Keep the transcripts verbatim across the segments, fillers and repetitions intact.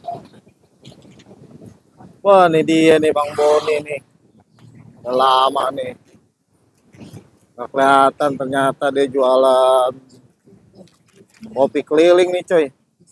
Wah, ini dia nih Bang Boni nih. Udah lama nih. Nggak kelihatan ternyata dia jualan kopi keliling nih coy.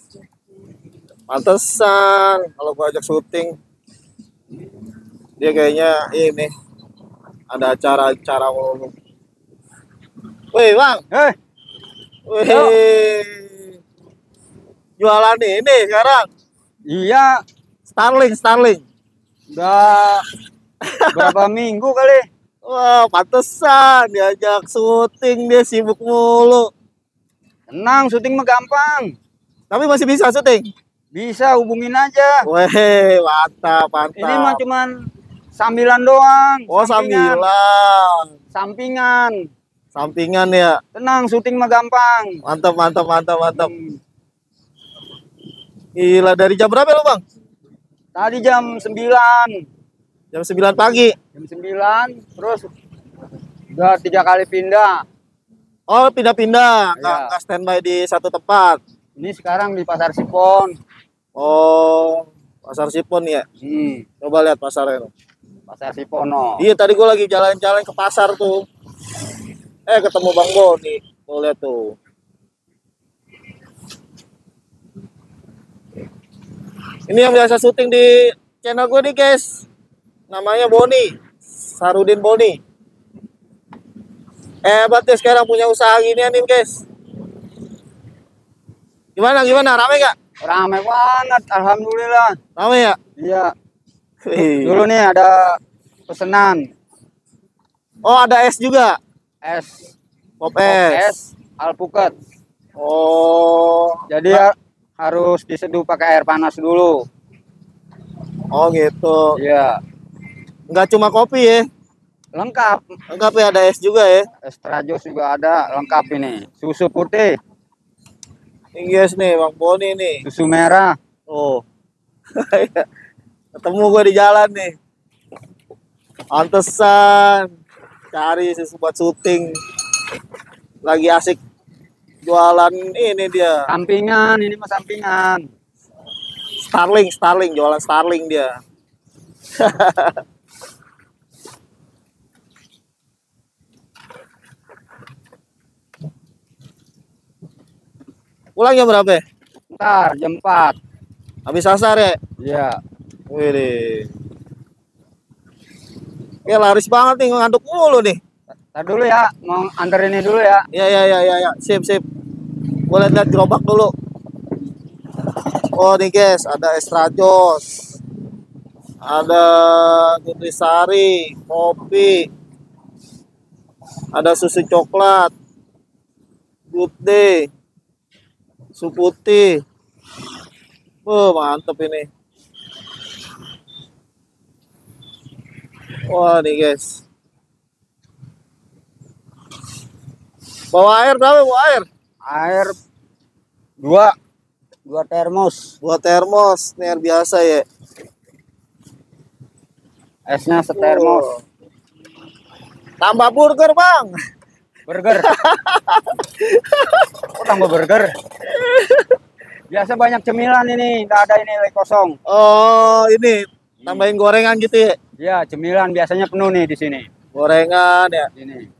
Pantesan kalau gua ajak syuting. Dia kayaknya ini ada acara-acara mulu. Wih Bang. Eh, Wih. Jualan ini sekarang. iya, Starling, Starling. udah berapa minggu kali. Wah, pantesan diajak syuting dia sibuk mulu. Tenang, syuting mah gampang. Tapi masih bisa syuting. Bisa, hubungin aja. Weh, mantap, mantap. Ini mah cuman sambilan doang. Oh, sampingan. sambilan. Sampingan. Sampingan ya. Tenang, syuting mah gampang. Mantap, mantap, mantap, mantap. Hmm. Gila, dari jam berapa lu, Bang? Tadi jam sembilan. Jam sembilan pagi. Jam sembilan, terus udah tiga kali pindah. Oh, pindah-pindah. Nggak, Iya. nggak standby di satu tempat. Ini sekarang di Pasar Sipon. Oh, pasar Sipon ya. Hmm, Coba lihat pasarnya. Pasar Sipono. Iya, tadi gua lagi jalan-jalan ke pasar tuh. Eh, ketemu Bang Boni. Tuh, lihat tuh. Ini yang biasa syuting di channel gue nih, guys. Namanya Boni. Sarudin Boni. Hebat ya sekarang punya usaha ginian nih, guys. Gimana, gimana? Rame gak? Rame banget, alhamdulillah. Rame ya? Iya. Wih. Dulu nih ada pesanan Oh, ada es juga. es, Pop pop es. es, alpukat. Oh. Jadi ya, harus diseduh pakai air panas dulu. Oh, gitu. Iya, Nggak cuma kopi ya. lengkap. Lengkap ya, ada es juga ya. Extra jus juga ada, lengkap ini. Susu putih, Ini guys nih, Bang Boni nih. susu merah. Oh. Ketemu gue di jalan nih. Pantesan cari sesuatu buat syuting. Lagi asik jualan ini dia. Sampingan, ini mah sampingan. Starling, Starling, jualan Starling dia. Pulang jam berapa ya? Ntar jam empat. Habis asar ya? Iya. Wih. Ya laris banget nih, ngantuk mulu nih. Ntar dulu ya, mau antar ini dulu ya. Ya ya ya ya ya, sip sip. Gue liat-liat gerobak dulu. Oh nih guys, ada extra jos, ada nutrisari, kopi, ada susu coklat, good day, susu putih. Oh mantep ini. Wah nih guys. Bawa air berapa bawa air? Air dua, dua termos. Buat termos, ini air biasa ya. Esnya setermos. Oh. Tambah burger bang. Burger. Oh, tambah burger. Biasa banyak cemilan ini, nggak ada ini lagi kosong. Oh ini tambahin gorengan gitu ya? Ya, cemilan biasanya penuh nih di sini. Gorengan ya. Ini.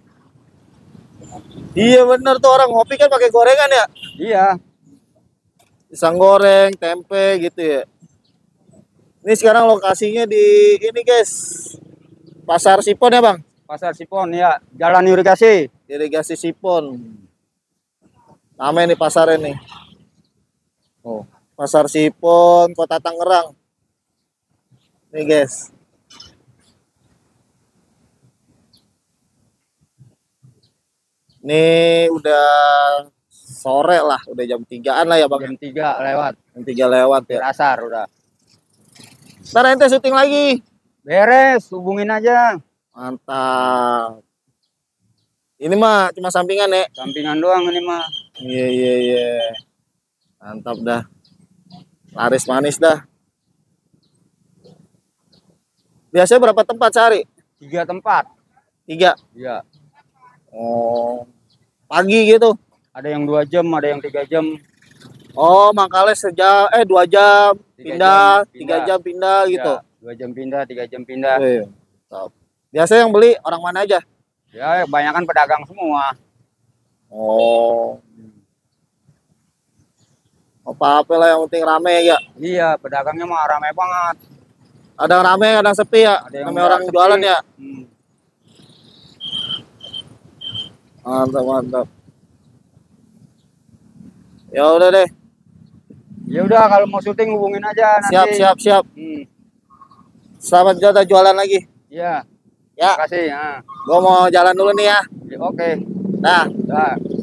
Iya bener tuh orang ngopi kan pakai gorengan ya. Iya. Pisang goreng, tempe gitu ya. Ini sekarang lokasinya di ini guys. Pasar Sipon ya bang? Pasar Sipon ya, Jalan Irigasi. Irigasi Sipon. Namanya nih pasarnya nih. Oh, Pasar Sipon, Kota Tangerang. Nih guys. Ini udah sore lah, udah jam tigaan lah ya bang. Jam tiga lewat. Jam tiga lewat ya. Asar udah. Ntar ente syuting lagi. Beres, hubungin aja. Mantap. Ini mah cuma sampingan ya. Sampingan doang ini mah. Iya iya iya. Mantap dah. Laris manis dah. Biasanya berapa tempat sehari? Tiga tempat. Tiga. Iya. Oh. Pagi gitu. Ada yang dua jam, ada yang tiga jam. Oh, mangkalnya sejam eh dua jam, Tiga pindah, jam tiga jam pindah gitu. Ya, dua jam pindah, tiga jam pindah. Wih, mantap. Biasa yang beli orang mana aja? Ya, kebanyakan pedagang semua. Oh. Apa-apa lah yang penting rame ya. Iya, pedagangnya mah ramai banget. Ada yang rame, ada yang sepi ya. Ada yang Namanya orang sepi. jualan ya. Hmm. Mantap, mantap. Ya udah deh. Ya udah, kalau mau syuting hubungin aja nanti. Siap, siap, siap. Hmm. Selamat jalan jualan lagi. Iya. Ya. Terima kasih. Ya. Gua mau jalan dulu nih ya. Ya, oke. Nah. Dah.